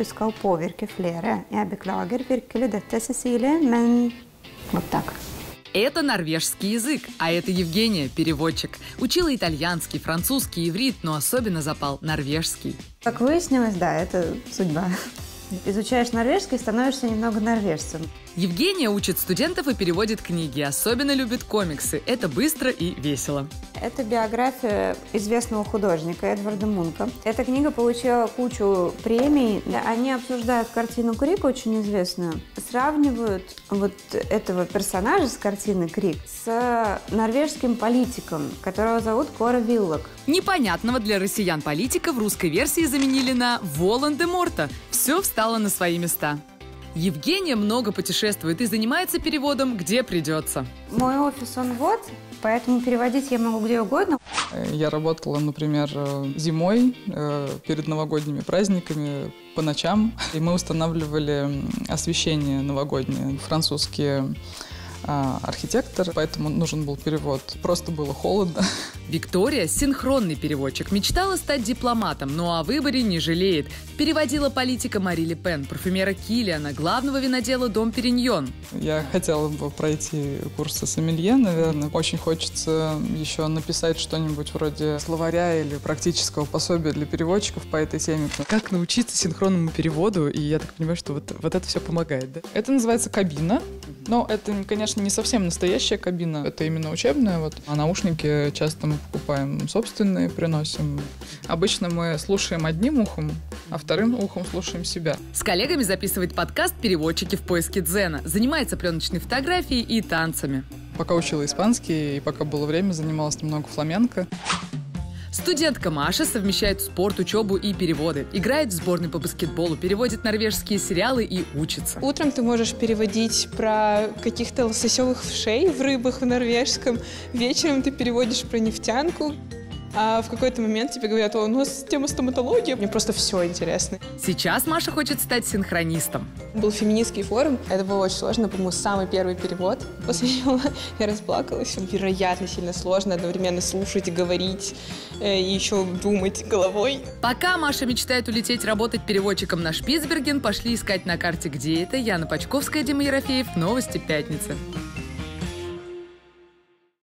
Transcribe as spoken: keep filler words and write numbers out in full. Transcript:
du skal påvirke flere. Jeg beklager virkelig dette, Cecilie, men вот так. Это норвежский язык, а это Евгения, переводчик. Учила итальянский, французский, иврит, но особенно запал норвежский. Как выяснилось, да, это судьба. Изучаешь норвежский, становишься немного норвежцем. Евгения учит студентов и переводит книги. Особенно любит комиксы. Это быстро и весело. Это биография известного художника Эдварда Мунка. Эта книга получила кучу премий. Они обсуждают картину «Крик», очень известную. Сравнивают вот этого персонажа с картины «Крик» с норвежским политиком, которого зовут Кора Виллок. Непонятного для россиян политика в русской версии заменили на Волан-де-Морта. Все встало на свои места. Евгения много путешествует и занимается переводом, где придется. Мой офис, он вот, поэтому переводить я могу где угодно. Я работала, например, зимой, перед новогодними праздниками, по ночам. И мы устанавливали освещение новогоднее. Французские архитектор, поэтому нужен был перевод. Просто было холодно. Виктория, синхронный переводчик, мечтала стать дипломатом, но о выборе не жалеет. Переводила политика Мари Ле Пен, парфюмера Киллиана, главного винодела Дом Периньон. Я хотела бы пройти курсы сомелье, наверное. Очень хочется еще написать что-нибудь вроде словаря или практического пособия для переводчиков по этой теме. Как научиться синхронному переводу? И я так понимаю, что вот, вот это все помогает, да? Это называется кабина. Но это, конечно, не совсем настоящая кабина. Это именно учебная. Вот. А наушники часто мы покупаем собственные, приносим. Обычно мы слушаем одним ухом, а вторым ухом слушаем себя. С коллегами записывает подкаст «Переводчики в поиске дзена». Занимается пленочной фотографией и танцами. Пока учила испанский и пока было время, занималась немного фламенко. Студентка Маша совмещает спорт, учебу и переводы. Играет в сборной по баскетболу, переводит норвежские сериалы и учится. Утром ты можешь переводить про каких-то лососевых вшей в рыбах в норвежском. Вечером ты переводишь про нефтянку. А в какой-то момент тебе говорят: о, у нас тема стоматологии. Мне просто все интересно. Сейчас Маша хочет стать синхронистом. Был феминистский форум. Это было очень сложно. По-моему, самый первый перевод. После него я расплакалась. Невероятно сильно сложно одновременно слушать, говорить э, и еще думать головой. Пока Маша мечтает улететь работать переводчиком на Шпицберген, пошли искать на карте, где это. Яна Пачковская, Дима Ерофеев. Новости пятницы.